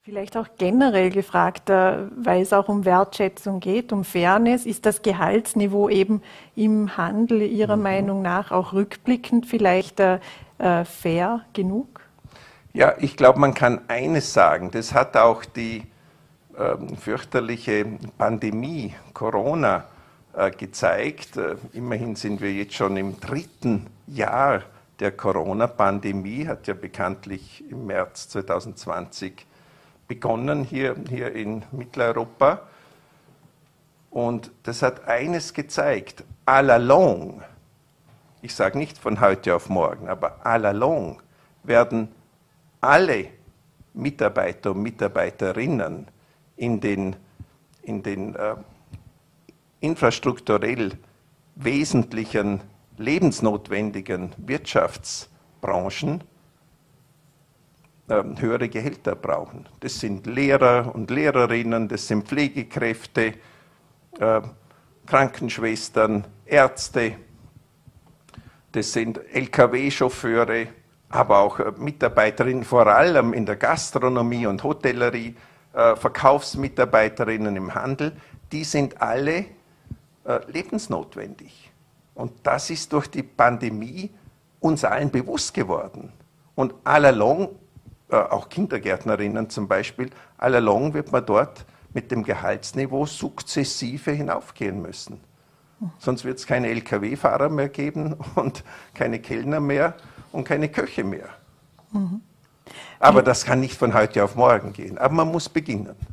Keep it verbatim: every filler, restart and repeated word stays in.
Vielleicht auch generell gefragt, weil es auch um Wertschätzung geht, um Fairness. Ist das Gehaltsniveau eben im Handel Ihrer mhm. Meinung nach auch rückblickend vielleicht äh, fair genug? Ja, ich glaube, man kann eines sagen, das hat auch die äh, fürchterliche Pandemie, Corona, äh, gezeigt. Äh, immerhin sind wir jetzt schon im dritten Jahr der Corona-Pandemie, hat ja bekanntlich im März zweitausendzwanzig begonnen hier, hier in Mitteleuropa. Und das hat eines gezeigt, à la longue, ich sage nicht von heute auf morgen, aber à la longue werden alle Mitarbeiter und Mitarbeiterinnen in den, in den äh, infrastrukturell wesentlichen, lebensnotwendigen Wirtschaftsbranchen höhere Gehälter brauchen. Das sind Lehrer und Lehrerinnen, das sind Pflegekräfte, äh, Krankenschwestern, Ärzte, das sind L K W-Chauffeure, aber auch äh, Mitarbeiterinnen, vor allem in der Gastronomie und Hotellerie, äh, Verkaufsmitarbeiterinnen im Handel, die sind alle äh, lebensnotwendig. Und das ist durch die Pandemie uns allen bewusst geworden. Und à la longue, auch Kindergärtnerinnen zum Beispiel, à la longue wird man dort mit dem Gehaltsniveau sukzessive hinaufgehen müssen. Sonst wird es keine L K W-Fahrer mehr geben und keine Kellner mehr und keine Köche mehr. Mhm. Aber das kann nicht von heute auf morgen gehen. Aber man muss beginnen.